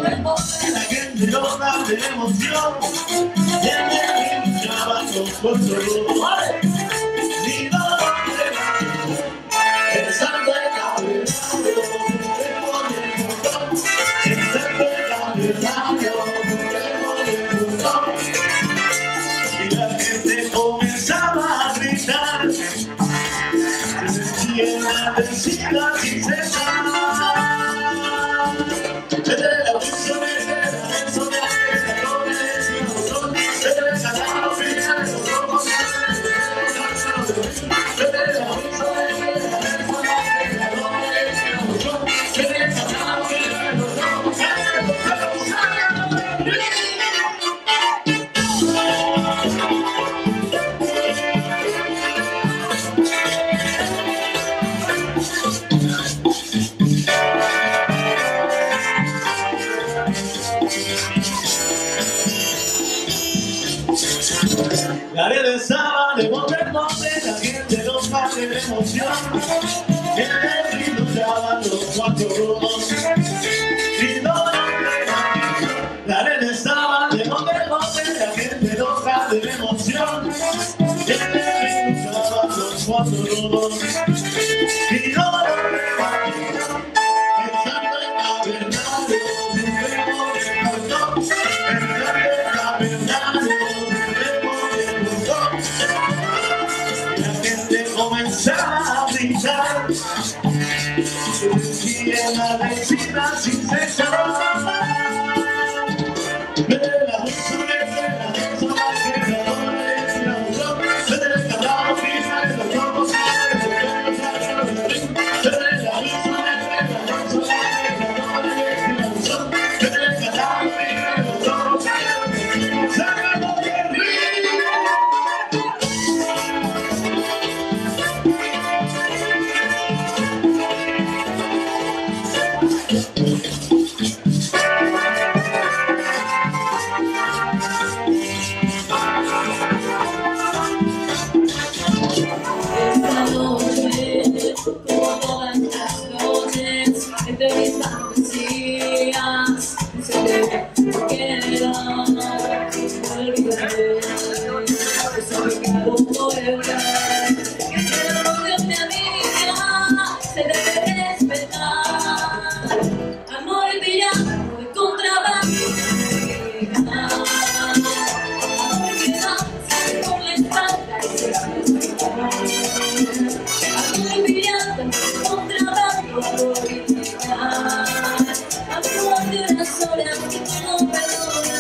La gente loca de emoción, tiene trabajo por su ni no pensando en la y la gente comenzaba a gritar, se sentía en la vecina sin cesar. La arena estaba de monte en monte, la gente loca de emoción, en el ritmo estaban los cuatro rudos, y no la arena estaba de monte en monte, la gente loca de emoción, en el ritmo estaban los cuatro rudos, y no pensando en la verdad, comenzaba a brillar, se sentía en la vecina sin cesar. De la dulzura, de la dulzura, que la doble es la unión, de la calada fija, de los ojos, de la dulzura, de la dulzura, que la doble es la unión, de la calada fija, de los ojos, sácalo de río. Entre mis fantasías se me queda, me olvidaré, desubicado por el rey, que el odio de amiga se debe respetar, amor y villano de contrabando, amor que danza por la espalda y se suelta, amor y villano de contrabando. Amor de una sola que no perdona,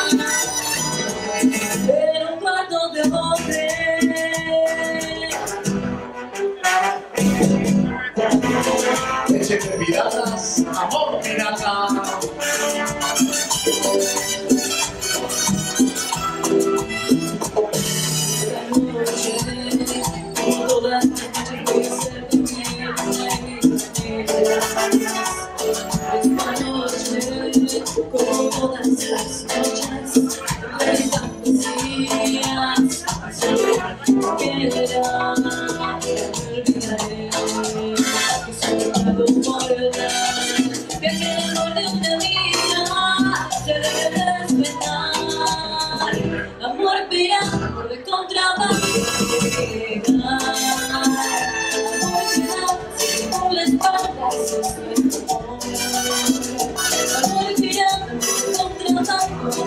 pero un cuarto de hombre. Leche de piratas, amor pirata. Esta noche, toda la noche voy a ser dormida en mis días. Esta noche, como todas las noches, de fantasías, solo queda, me olvidaré, que soy amado por verdad, que aquel amor de una amiga se debe respetar, amor pirata de contrabando, amor que da por la espalda se suelta. Amor pirata de contrabando.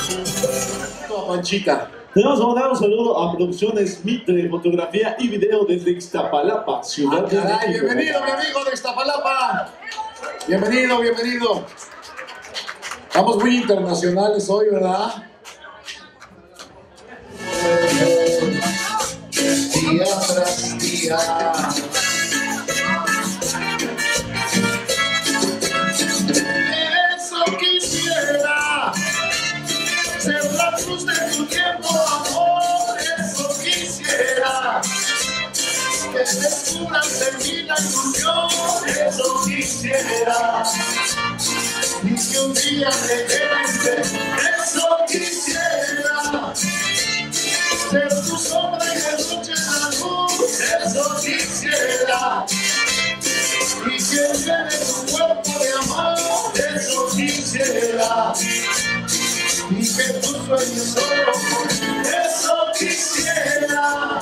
Panchita. Tenemos que mandar un saludo a Producciones Mitre, fotografía y video desde Ixtapalapa, Ciudad de México. Bienvenido, mi amigo de Ixtapalapa. Bienvenido, bienvenido. Estamos muy internacionales hoy, ¿verdad? Día tras día. Eso quisiera ser la luz de tu tiempo, amor. Eso quisiera que descubras en mí la ilusión. Eso quisiera, Y que un día te quedes. eso quisiera, Ser tu sombra y de noche la luz. eso quisiera, Y que llene tu cuerpo de amor. eso quisiera, Y que tus sueños solo con eso quisiera.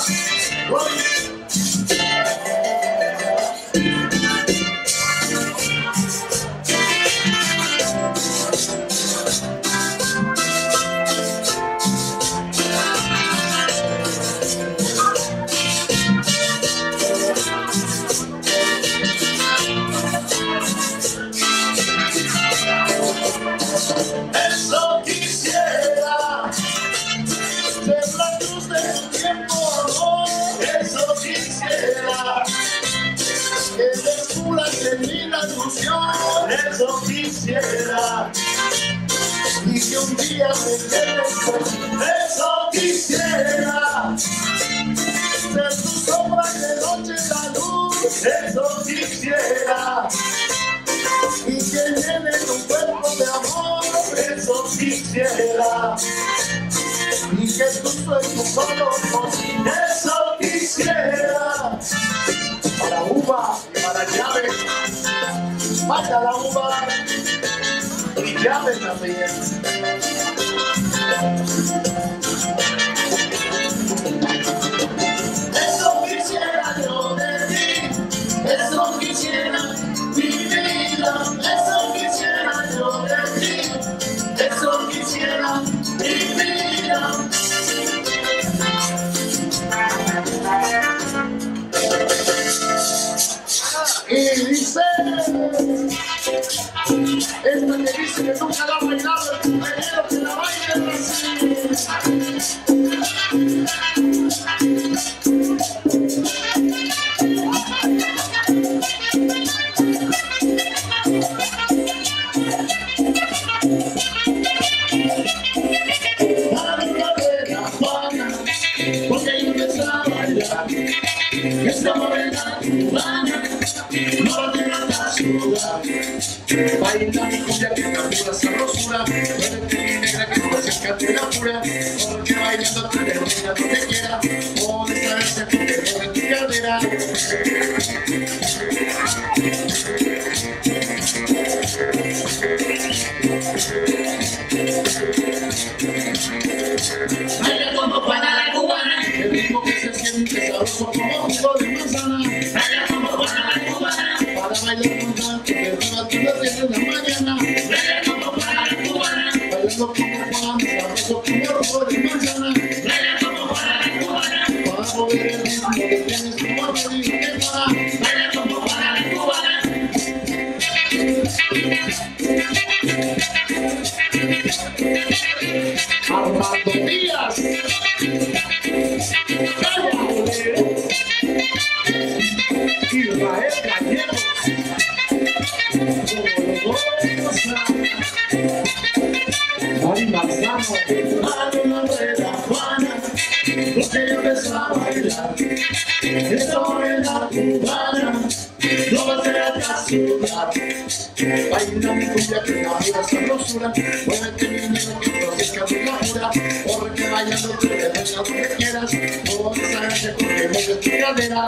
Eso quisiera, ser la luz de tu tiempo, amor. eso quisiera, Que descubras en mí la ilusión. eso quisiera, Y que un día me quedes con eso quisiera, ser tu sombra y de noche la luz. eso quisiera, Y que llene tu cuerpo de amor. eso quisiera, Y que tus sueños solo con eso quisiera. para uva, para llave. Vaya la uva y llave también. Eso quisiera yo de ti, eso quisiera mi vida, eso quisiera yo de ti, eso quisiera mi vida. Y dice, esta que dice que nunca la ha bailado, el compañero que la baile así. Porque yo empezaba a bailar, esta morena cubana, no te mata a sudar. Baila mi cumbia que captura sabrosura, muévete mi negra que no acerca tu locura, porque bailando tú le doy a donde quiera, puedes saberse tu dedo en tu cadera. Baila como Juana la cubana, El ritmo que se siente sabroso como jugo de manzana, baila como Juana la cubana, para bailar un tanto que arriba tú la tienes en la mañana, baila como Juana la cubana, bailando como Juan, sabroso como jugo de manzana, baila como Juana la cubana, para mover el ritmo que tienes como a pedir que para. baila como Juana la cubana. Armando Díaz, Israel Gallegos, Mari Manzano, Dale una rueda, Juana, porque yo empezaba a bailar. Esta morena cubana, no va a ser atrás sudar. baila mi cumbia que captura sabrosura, muévete mi negro que no acerca tu locura, porque bailando tú le doy a donde quieras, puedes saberse porque mueve tu cadera.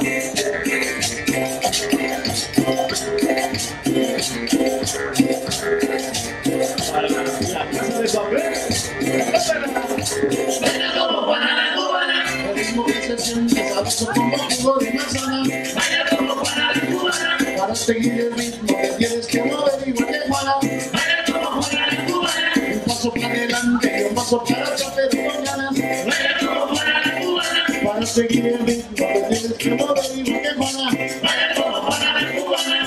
Para la casa de papel. Baila como Juana la cubana, El ritmo que se siente sabroso como jugo de manzana, baila como Juana la cubana, para seguir el ritmo que tienes que mover igual que Juana. baila como Juana la cubana, Un paso para adelante y un paso soporta pero con ganas. Baila como Juana la cubana. Para seguir el ritmo, tienes que mover igual que Juana. Baila como Juana la cubana.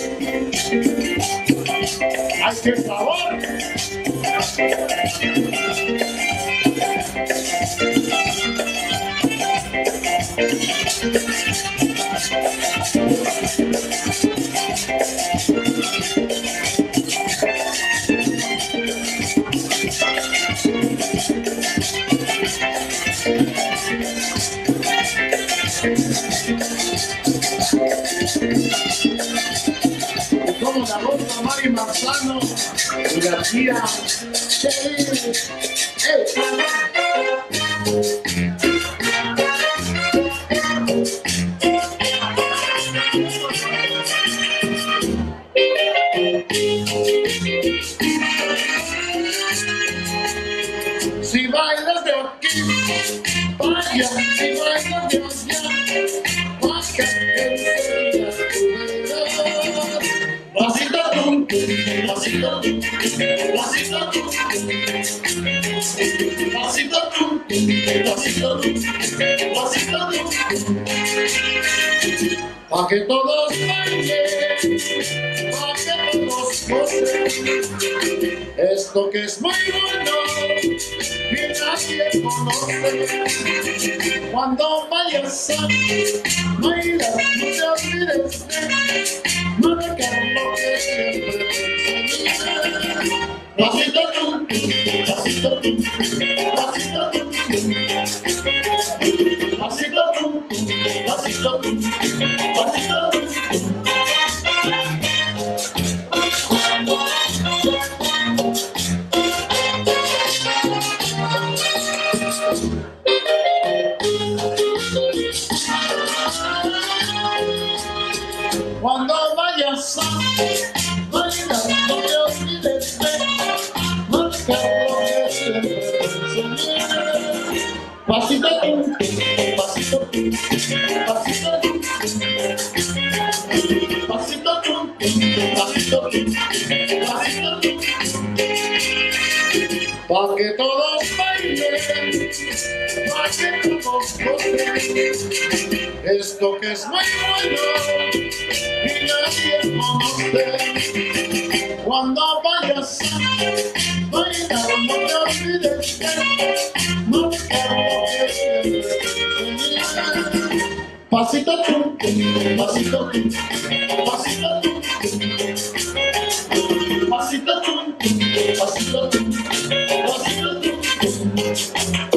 ¡Ay, qué sabor! Como la rosa Mari Manzano y García. Si bailas de aquí, vaya, si bailas de allá, vaya, Pasito tum, pasito tum, pasito tum, pasito tum, pasito tum, pasito tum. pa' que todos bailen, pa' que todos gocen, esto que es muy bueno y nadie conoce. Cuando vayas a bailar, no te olvides de marcar lo que siempre te enseñé. Pasito tum, pasito tum, pasito tum, pasito tum, pasito tum, pasito tum. Cuando vayas a bailar, no te olvides de marcar lo que siempre te enseñé. Pasito tum, pasito tum, pasito tum, pasito tum, pasito tum, pasito tum. Pa' que todos bailen, pa' que todos gocen, esto que es muy bueno y nadie conoce. Cuando vayas a bailar, no te olvides de marcar lo que siempre te enseñé. Pasito tum, pasito tum, pasito tum, pasito tum, pasito tum, pasito tum.